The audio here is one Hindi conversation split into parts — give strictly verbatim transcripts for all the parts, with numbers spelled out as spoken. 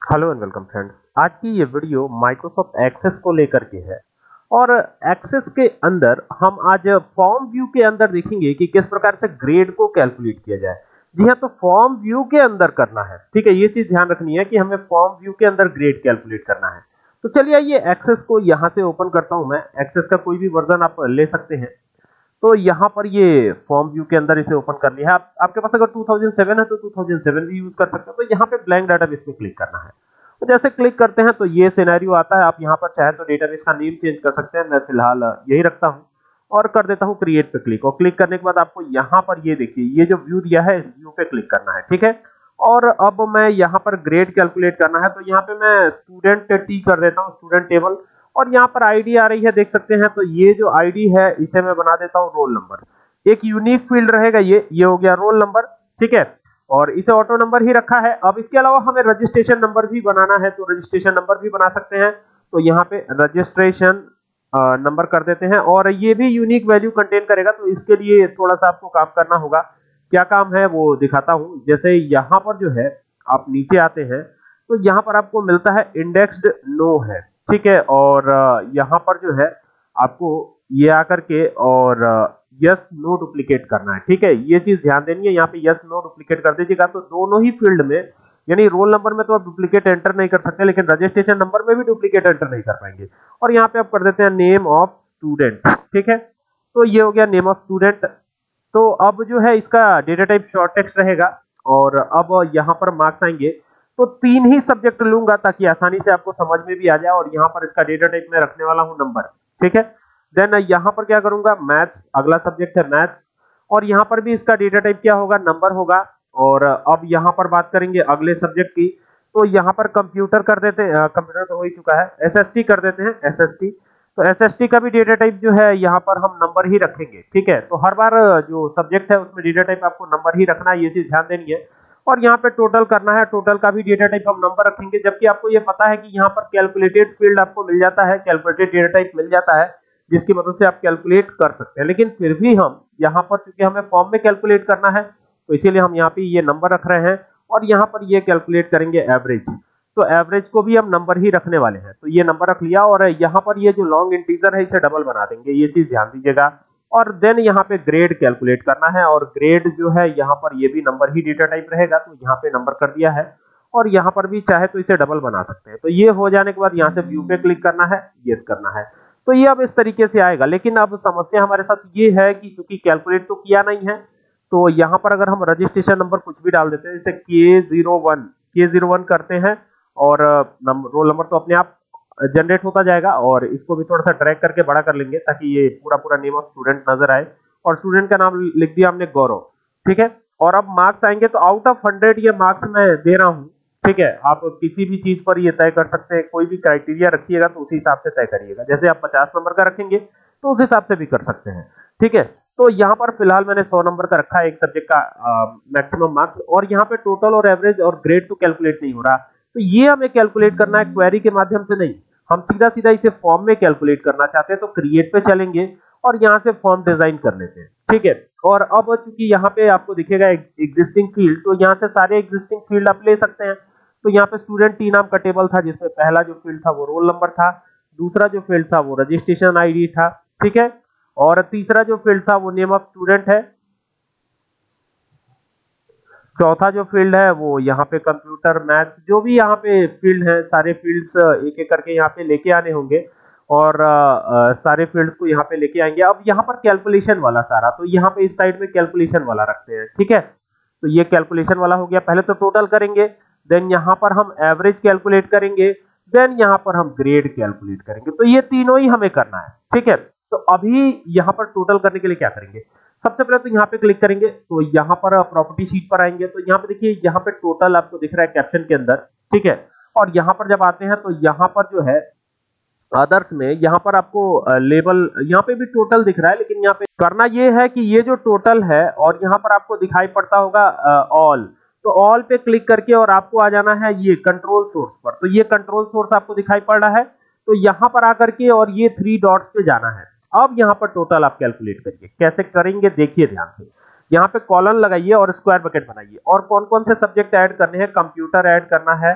Hello and welcome friends. आज की ये वीडियो माइक्रोसॉफ्ट एक्सेस को लेकर के है और एक्सेस के अंदर हम आज फॉर्म व्यू के अंदर देखेंगे कि किस प्रकार से ग्रेड को कैलकुलेट किया जाए। जी हाँ, तो फॉर्म व्यू के अंदर करना है। ठीक है, ये चीज ध्यान रखनी है कि हमें फॉर्म व्यू के अंदर ग्रेड कैलकुलेट करना है। तो चलिए आइए एक्सेस को यहाँ से ओपन करता हूँ। मैं एक्सेस का कोई भी वर्जन आप ले सकते हैं। तो यहाँ पर ये फॉर्म व्यू के अंदर इसे ओपन कर लिया है। आप, आपके पास अगर टू थाउजेंड सेवन है तो टू थाउजेंड सेवन भी यूज कर सकते हैं। तो यहाँ पे ब्लैंक डेटाबेस पे क्लिक करना है। तो जैसे क्लिक करते हैं तो ये सिनेरियो आता है। आप यहाँ पर चाहे तो डेटाबेस का नेम चेंज कर सकते हैं। मैं फिलहाल यही रखता हूँ और कर देता हूँ क्रिएट पे क्लिक। और क्लिक करने के बाद आपको यहाँ पर ये देखिए, ये जो व्यू दिया है इस व्यू पे क्लिक करना है। ठीक है, और अब मैं यहाँ पर ग्रेड कैलकुलेट करना है। तो यहाँ पे मैं स्टूडेंट टी कर देता हूँ, स्टूडेंट टेबल। और यहाँ पर आईडी आ रही है, देख सकते हैं। तो ये जो आईडी है इसे मैं बना देता हूँ रोल नंबर। एक यूनिक फील्ड रहेगा, ये ये हो गया रोल नंबर। ठीक है, और इसे ऑटो नंबर ही रखा है। अब इसके अलावा हमें रजिस्ट्रेशन नंबर भी बनाना है, तो रजिस्ट्रेशन नंबर भी बना सकते हैं। तो यहाँ पे रजिस्ट्रेशन नंबर कर देते हैं और ये भी यूनिक वैल्यू कंटेन करेगा। तो इसके लिए थोड़ा सा आपको काम करना होगा। क्या काम है वो दिखाता हूं। जैसे यहाँ पर जो है आप नीचे आते हैं तो यहाँ पर आपको मिलता है इंडेक्स्ड नो है। ठीक है, और यहाँ पर जो है आपको ये आकर के और यस नो डुप्लीकेट करना है। ठीक है, ये चीज ध्यान देनी है। यहाँ पे यस नो डुप्लीकेट कर दीजिएगा तो दोनों ही फील्ड में, यानी रोल नंबर में तो आप डुप्लीकेट एंटर नहीं कर सकते, लेकिन रजिस्ट्रेशन नंबर में भी डुप्लीकेट एंटर नहीं कर पाएंगे। और यहाँ पे आप कर देते हैं नेम ऑफ स्टूडेंट। ठीक है, तो ये हो गया नेम ऑफ स्टूडेंट। तो अब जो है इसका डेटा टाइप शॉर्ट टेक्स्ट रहेगा। और अब यहाँ पर मार्क्स आएंगे तो तीन ही सब्जेक्ट लूंगा ताकि आसानी से आपको समझ में भी आ जाए। और यहाँ पर इसका डेटा टाइप में रखने वाला हूँ नंबर। ठीक है, देन यहाँ पर क्या करूंगा, मैथ्स, अगला सब्जेक्ट है मैथ्स। और यहाँ पर भी इसका डेटा टाइप क्या होगा, नंबर होगा। और अब यहाँ पर बात करेंगे अगले सब्जेक्ट की। तो यहाँ पर कंप्यूटर कर देते हैं, कंप्यूटर तो हो ही चुका है, एसएसटी कर देते हैं, एसएसटी। तो एसएसटी का भी डेटा टाइप जो है यहाँ पर हम नंबर ही रखेंगे। ठीक है, तो हर बार जो सब्जेक्ट है उसमें डेटा टाइप आपको नंबर ही रखना है, ये चीज ध्यान देनी है। और यहाँ पे टोटल करना है, टोटल का भी डेटा टाइप हम नंबर रखेंगे। जबकि आपको ये पता है कि यहाँ पर कैलकुलेटेड फील्ड आपको मिल जाता है, कैलकुलेटेड डेटा टाइप मिल जाता है, जिसकी मदद से आप कैलकुलेट कर सकते हैं। लेकिन फिर भी हम यहाँ पर, क्योंकि हमें फॉर्म में कैलकुलेट करना है, तो इसीलिए हम यहाँ पे ये नंबर रख रहे हैं। और यहाँ पर ये कैलकुलेट करेंगे एवरेज। तो एवरेज को भी हम नंबर ही रखने वाले हैं। तो ये नंबर रख लिया और यहाँ पर ये जो लॉन्ग इंटीजर है इसे डबल बना देंगे, ये चीज ध्यान दीजिएगा। और देन यहाँ पे ग्रेड कैलकुलेट करना है। और ग्रेड जो है यहाँ पर ये भी नंबर ही डेटा टाइप रहेगा। तो यहाँ पे नंबर कर दिया है और यहाँ पर भी चाहे तो इसे डबल बना सकते हैं। तो ये हो जाने के बाद यहाँ से व्यू पे क्लिक करना है, यस करना है। तो ये अब इस तरीके से आएगा। लेकिन अब समस्या हमारे साथ ये है कि क्योंकि कैलकुलेट तो किया नहीं है, तो यहाँ पर अगर हम रजिस्ट्रेशन नंबर कुछ भी डाल देते हैं, जैसे K zero one K zero one करते हैं और रोल नंबर तो अपने आप जनरेट होता जाएगा। और इसको भी थोड़ा सा ड्रैग करके बड़ा कर लेंगे ताकि ये पूरा पूरा नेम ऑफ स्टूडेंट नजर आए। और स्टूडेंट का नाम लिख दिया हमने गौरव। ठीक है, और अब मार्क्स आएंगे तो आउट ऑफ हंड्रेड ये मार्क्स मैं दे रहा हूँ। ठीक है, आप किसी भी चीज पर ये तय कर सकते हैं, कोई भी क्राइटेरिया रखिएगा तो उसी हिसाब से तय करिएगा। जैसे आप पचास नंबर का रखेंगे तो उस हिसाब से भी कर सकते हैं। ठीक है, तो यहाँ पर फिलहाल मैंने सौ नंबर का रखा है, एक सब्जेक्ट का मैक्सिमम मार्क्स। और यहाँ पे टोटल और एवरेज और ग्रेड तो कैलकुलेट नहीं हो रहा, तो ये हमें कैलकुलेट करना है क्वेरी के माध्यम से नहीं, हम सीधा सीधा इसे फॉर्म में कैलकुलेट करना चाहते हैं। तो क्रिएट पे चलेंगे और यहाँ से फॉर्म डिजाइन कर लेते हैं। ठीक है, और अब चूंकि यहाँ पे आपको दिखेगा एग्जिस्टिंग फील्ड, तो यहाँ से सारे एग्जिस्टिंग फील्ड आप ले सकते हैं। तो यहाँ पे स्टूडेंट टी नाम का टेबल था, जिसमें पहला जो फील्ड था वो रोल नंबर था, दूसरा जो फील्ड था वो रजिस्ट्रेशन आईडी था। ठीक है, और तीसरा जो फील्ड था वो नेम ऑफ स्टूडेंट है, चौथा जो फील्ड है वो यहाँ पे कंप्यूटर, मैथ्स, जो भी यहाँ पे फील्ड है, सारे फील्ड्स एक एक करके यहाँ पे लेके आने होंगे। और आ, आ, सारे फील्ड्स को यहाँ पे लेके आएंगे। अब यहाँ पर कैलकुलेशन वाला सारा, तो यहाँ पे इस साइड में कैलकुलेशन वाला रखते हैं। ठीक है, तो ये कैलकुलेशन वाला हो गया। पहले तो टोटल करेंगे, देन यहाँ पर हम एवरेज कैलकुलेट करेंगे, देन यहाँ पर हम ग्रेड कैलकुलेट करेंगे। तो ये तीनों ही हमें करना है। ठीक है, तो अभी यहाँ पर टोटल करने के लिए क्या करेंगे, सबसे पहले तो यहाँ पे क्लिक करेंगे। तो यहाँ पर प्रॉपर्टी शीट पर आएंगे तो यहाँ पे देखिए, यहाँ पे टोटल आपको दिख रहा है कैप्शन के अंदर। ठीक है, और यहाँ पर जब आते हैं तो यहाँ पर जो है अदर्स में, यहाँ पर आपको लेबल, यहाँ पे भी टोटल दिख रहा है, लेकिन यहाँ पे करना ये है कि ये जो टोटल है और यहाँ पर आपको दिखाई पड़ता होगा ऑल, तो ऑल पे क्लिक करके और आपको आ जाना है ये कंट्रोल सोर्स पर। तो ये कंट्रोल सोर्स आपको दिखाई पड़ रहा है, तो यहाँ पर आकर के और ये थ्री डॉट्स पे जाना है। अब यहाँ पर टोटल आप कैलकुलेट करिए। कैसे करेंगे देखिए ध्यान से। यहाँ पे कॉलन लगाइए और स्क्वायर ब्रैकेट बनाइए। और कौन कौन से सब्जेक्ट ऐड करने हैं, कंप्यूटर ऐड करना है,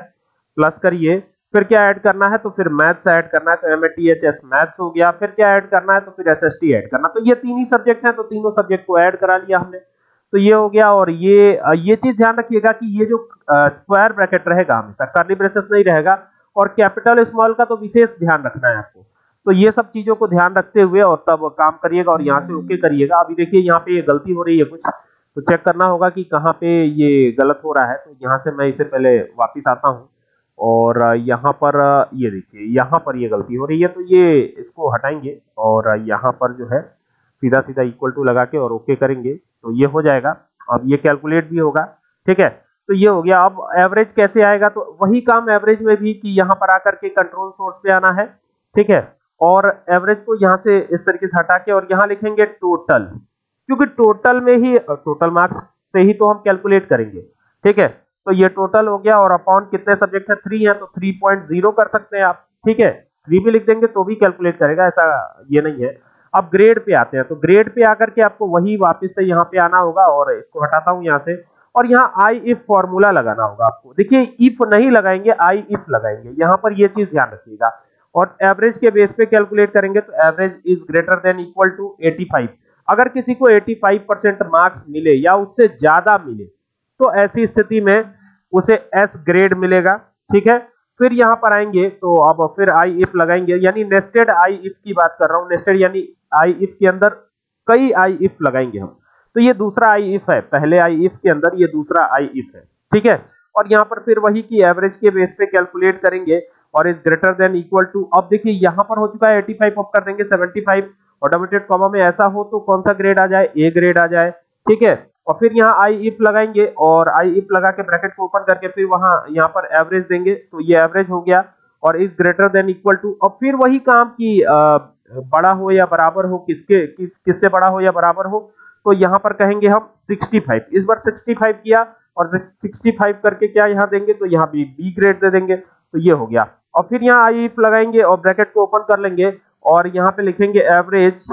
प्लस करिए, फिर क्या ऐड करना है, तो फिर मैथ्स ऐड करना है, तो M A T H S maths हो गया, फिर क्या ऐड करना है, तो फिर एस एस टी ऐड करना। तो ये तीन ही सब्जेक्ट हैं, तो तीनों सब्जेक्ट को ऐड करा लिया हमने, तो ये हो गया। और ये ये चीज ध्यान रखिएगा कि ये जो स्क्वायर ब्रैकेट रहेगा हमेशा, कर्ली ब्रेसेस नहीं रहेगा, और कैपिटल स्मॉल का तो विशेष ध्यान रखना है आपको। तो ये सब चीजों को ध्यान रखते हुए और तब काम करिएगा और यहाँ से ओके करिएगा। अभी देखिए यहाँ पे ये गलती हो रही है कुछ, तो चेक करना होगा कि कहाँ पे ये गलत हो रहा है। तो यहाँ से मैं इसे पहले वापिस आता हूँ और यहाँ पर ये देखिए यहाँ पर ये गलती हो रही है, तो ये इसको हटाएंगे और यहाँ पर जो है सीधा सीधा इक्वल टू लगा के और ओके करेंगे, तो ये हो जाएगा। अब ये कैलकुलेट भी होगा, ठीक है। तो ये हो गया। अब एवरेज कैसे आएगा, तो वही काम एवरेज में भी कि यहाँ पर आकर के कंट्रोल सोर्स पे आना है, ठीक है, और एवरेज को यहाँ से इस तरीके से हटा के और यहाँ लिखेंगे टोटल, क्योंकि टोटल में ही टोटल मार्क्स से ही तो हम कैलकुलेट करेंगे, ठीक है। तो ये टोटल हो गया और अपॉन कितने सब्जेक्ट है, थ्री है, तो थ्री पॉइंट जीरो कर सकते हैं आप, ठीक है। थ्री भी लिख देंगे तो भी कैलकुलेट करेगा, ऐसा ये नहीं है। अब ग्रेड पे आते हैं, तो ग्रेड पे आकर के आपको वही वापस से यहाँ पे आना होगा और इसको हटाता हूँ यहाँ से, और यहाँ आई इफ फॉर्मूला लगाना होगा आपको। देखिए इफ नहीं लगाएंगे, आई इफ लगाएंगे, यहाँ पर ये चीज ध्यान रखिएगा। और एवरेज के बेस पे कैलकुलेट करेंगे, तो average is greater than equal to eighty five. अगर किसी को पचासी परसेंट मार्क्स मिले या उससे ज्यादा मिले, तो ऐसी स्थिति में उसे एस ग्रेड मिलेगा, ठीक है। फिर यहाँ पर आएंगे तो अब फिर आई इफ लगाएंगे, यानी नेस्टेड आई इफ की बात कर रहा हूँ। नेस्टेड यानी आई इफ के अंदर कई आई इफ लगाएंगे हम, तो ये दूसरा आई इफ है, पहले आई इफ के अंदर ये दूसरा आई इफ है, ठीक है। और यहाँ पर फिर वही की एवरेज के बेस पे कैलकुलेट करेंगे और is greater than equal to. अब देखिए यहाँ पर हो चुका है एटी फाइव, अब कर देंगे सेवेंटी फाइव, और डबल डॉटेड कॉमा में ऐसा हो तो कौन सा ग्रेड आ जाए, ए ग्रेड आ जाए, ठीक है। और फिर यहाँ आई इफ लगाएंगे और आई इफ लगा के ब्रैकेट को ओपन करके फिर वहां यहाँ पर एवरेज देंगे, तो ये एवरेज हो गया और is greater than equal to. और फिर वही काम की आ, बड़ा हो या बराबर हो, किसके किस किससे बड़ा हो या बराबर हो, तो यहाँ पर कहेंगे हम सिक्सटी फाइव। इस बार सिक्सटी फाइव किया और सिक्सटी फाइव करके क्या यहाँ देंगे, तो यहाँ भी बी ग्रेड दे देंगे, तो ये हो गया। और फिर यहाँ आई इफ लगाएंगे और ब्रैकेट को ओपन कर लेंगे और यहाँ पे लिखेंगे एवरेज,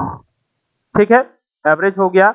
ठीक है, एवरेज हो गया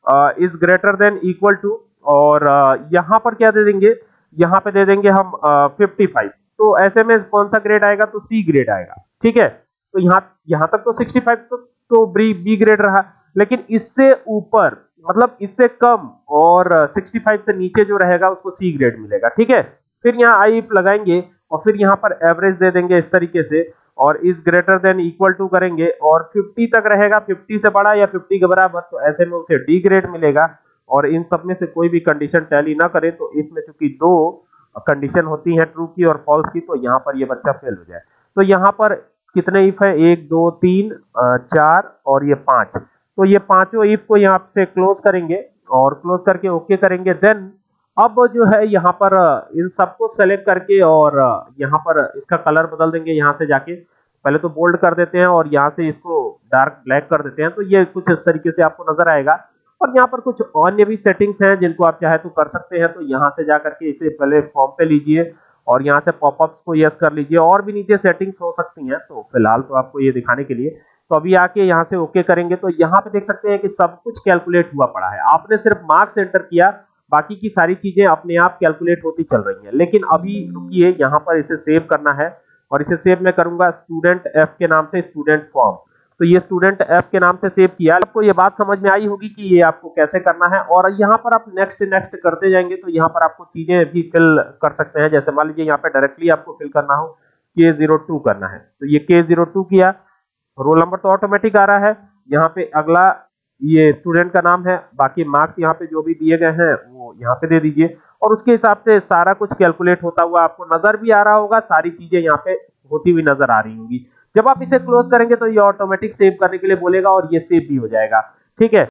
is greater than equal to. और uh, यहाँ पर क्या दे देंगे, यहाँ पे दे देंगे हम फिफ्टी फाइव। तो ऐसे में कौन सा ग्रेड आएगा, तो सी ग्रेड आएगा, ठीक है। तो यहाँ यहाँ तक तो सिक्सटी फाइव तो, तो बी बी ग्रेड रहा, लेकिन इससे ऊपर मतलब इससे कम और सिक्सटी फाइव से नीचे जो रहेगा उसको सी ग्रेड मिलेगा, ठीक है। फिर यहाँ आई इफ लगाएंगे और फिर यहाँ पर एवरेज दे देंगे इस तरीके से और is greater than equal to करेंगे और फिफ्टी तक रहेगा, फिफ्टी से बड़ा या फिफ्टी के बराबर, तो ऐसे में उसे डी ग्रेड मिलेगा। और इन सब में से कोई भी कंडीशन टैली ना करे, तो इसमें चूंकि दो कंडीशन होती है ट्रू की और फॉल्स की, तो यहाँ पर ये बच्चा फेल हो जाए। तो यहाँ पर कितने इफ है, एक दो तीन चार और ये पांच, तो ये पांचों इफ को यहाँ से क्लोज करेंगे और क्लोज करके ओके करेंगे। देन अब जो है यहाँ पर इन सबको सेलेक्ट करके और यहाँ पर इसका कलर बदल देंगे, यहाँ से जाके पहले तो बोल्ड कर देते हैं और यहाँ से इसको डार्क ब्लैक कर देते हैं, तो ये कुछ इस तरीके से आपको नजर आएगा। और यहाँ पर कुछ अन्य भी सेटिंग्स हैं जिनको आप चाहे तो कर सकते हैं, तो यहाँ से जा करके इसे पहले फॉर्म पे लीजिए और यहाँ से पॉपअप्स को यस कर लीजिए। और भी नीचे सेटिंग्स हो सकती हैं, तो फिलहाल तो आपको ये दिखाने के लिए, तो अभी आके यहाँ से ओके करेंगे, तो यहाँ पे देख सकते हैं कि सब कुछ कैलकुलेट हुआ पड़ा है। आपने सिर्फ मार्क्स एंटर किया, बाकी की सारी चीजें अपने आप कैलकुलेट होती चल रही हैं। लेकिन अभी रुकिए, यहाँ पर इसे सेव करना है और इसे सेव मैं करूंगा स्टूडेंट एफ के नाम से, स्टूडेंट फॉर्म। तो ये स्टूडेंट एफ के नाम से सेव किया। आपको ये बात समझ में आई होगी कि ये आपको कैसे करना है। और यहाँ पर आप नेक्स्ट नेक्स्ट करते जाएंगे तो यहाँ पर आपको चीजें भी फिल कर सकते हैं। जैसे मान लीजिए यहाँ पे डायरेक्टली आपको फिल करना हो के जीरो टू करना है, तो ये के जीरो टू किया, रोल नंबर तो ऑटोमेटिक आ रहा है। यहाँ पे अगला ये स्टूडेंट का नाम है, बाकी मार्क्स यहाँ पे जो भी दिए गए हैं वो यहाँ पे दे दीजिए और उसके हिसाब से सारा कुछ कैलकुलेट होता हुआ आपको नजर भी आ रहा होगा, सारी चीजें यहाँ पे होती हुई नजर आ रही होंगी। जब आप इसे क्लोज करेंगे तो ये ऑटोमेटिक सेव करने के लिए बोलेगा और ये सेव भी हो जाएगा, ठीक है।